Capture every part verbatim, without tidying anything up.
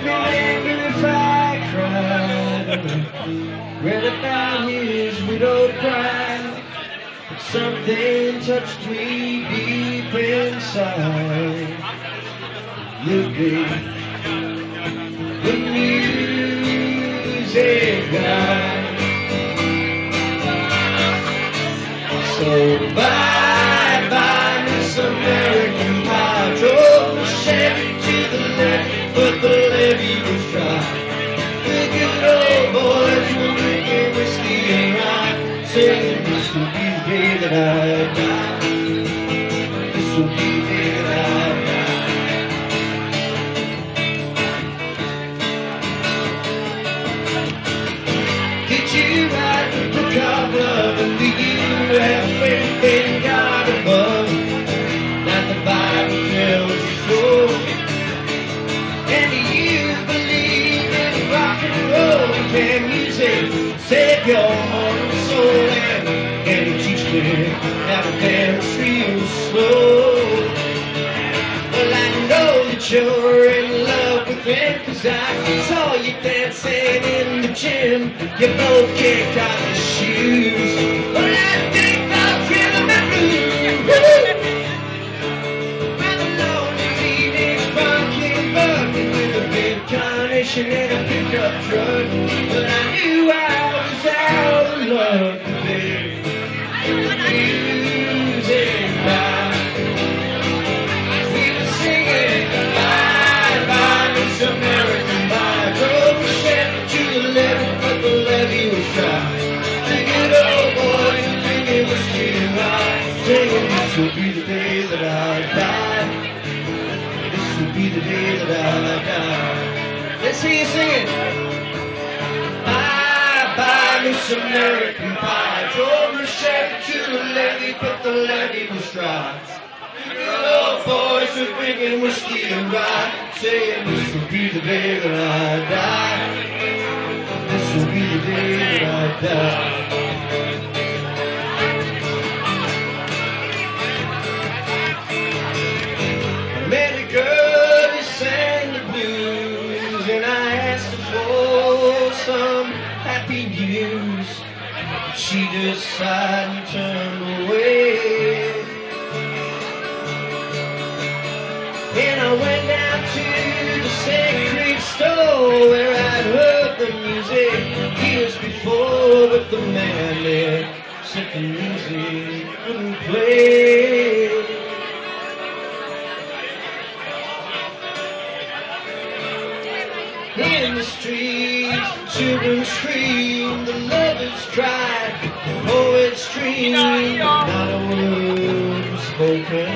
remember if I cried read about his widowed bride. But something touched me deep inside. Look, babe, the music died. So bye bye, Miss American Pie. Drove the Chevy to the levee, but the levee was dry. The good old boys were drinking whiskey and rye, saying this will be the day that I die. This will be the day that I die. Did you write the book of love, and do you have faith in God above? That the Bible tells you so. And do you believe in rock and roll? Can music save your heart and soul? And can you teach me how to dance real slow? Well, I know that you're in love with him, 'cause I saw you dancing in the gym. You both kicked off your shoes. Well, I think I'll feel the blues. By the lonely teenage pumpkin bucket with a big carnation and a pickup truck. But I knew I was out of luck today. Music died. We were singing bye bye, Miss American Pie. Drove the Chevy to the levee, but the levee was dry. The good old boys were drinking whiskey and rye, saying this will be the day that I die. This will be the day that I die. Let's hear you sing it. Bye bye, Miss American Pie. Drove the Chevy to the levee, but the levee was dry. The good old boys were drinking whiskey and rye, saying this will be the day that I die. This will be the day that I die. I met a girl who sang the blues, and I asked her for some happy news. She just sighed and turned away. And I went down to the sacred store where I'd heard the music years before, but the man there said the music wouldn't play. In the streets, the children scream, the lovers cry, the poets dream, not a word was spoken.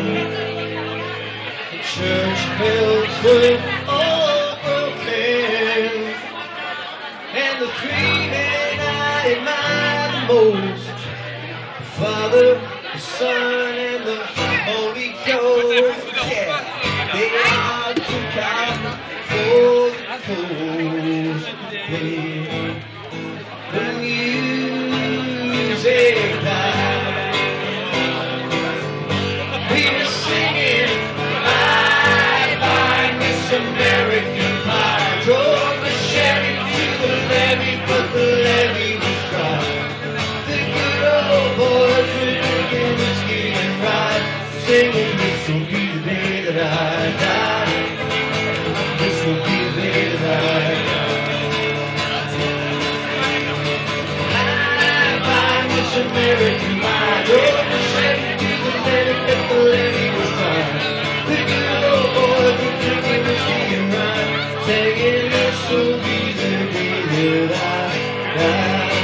Church bells were all broken, and the three men I admire the most, the Father, the Son, and the Holy Ghost. Yeah, they are took out for the coast. The music died. We were singing American Pie. Drove the Chevy to the levee, but the levee was dry. The good old boys were drinking whiskey and rye, singing this will be the day that I die. This will be the day that I die. Bye bye, Miss American Pie. Drove the Chevy to the levee, but the levee was dry. The good old boys were drinking whiskey and rye, saying this will be the day that I die.